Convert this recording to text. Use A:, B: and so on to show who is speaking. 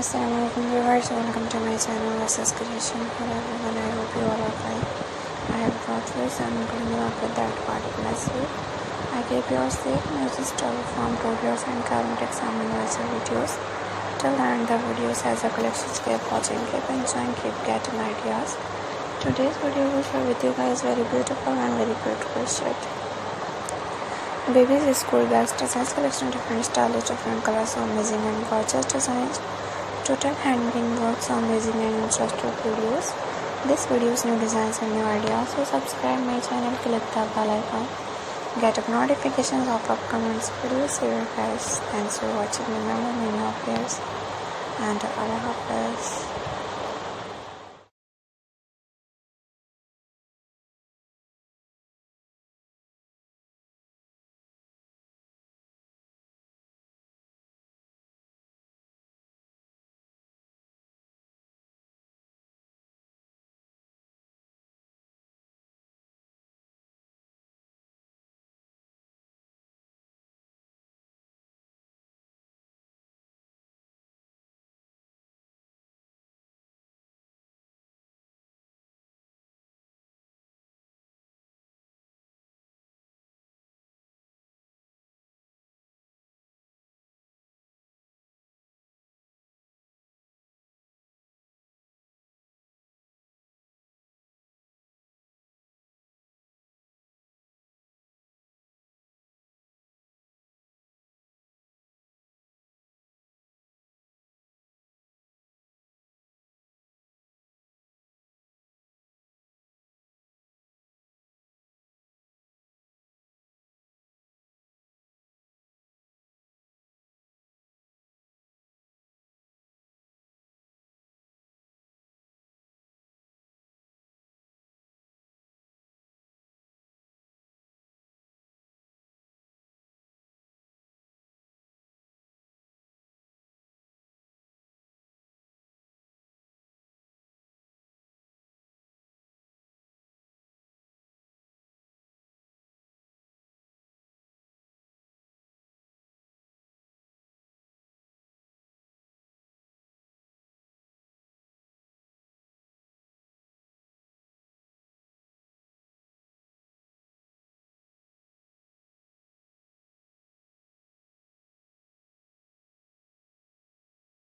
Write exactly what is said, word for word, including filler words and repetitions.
A: Assalamualaikum viewers, welcome to my channel Versus Creation. Hello everyone, I hope you all are fine. I have brought you some good news with that God bless you. I keep your safe news story from progress and current exam anniversary videos. Till the end the videos as a collection. Keep watching, keep enjoying, keep getting ideas. Today's video will share with you guys very beautiful and very beautiful shit. Baby's school bags designs collection different styles, different colors, so amazing and gorgeous designs. Total handmade work, so amazing and interesting videos. This video's new designs and new ideas. So subscribe my channel, click the bell icon, get up notifications of upcoming videos. See you guys. Thanks for watching. Remember me, no fears, and Allah Hafiz.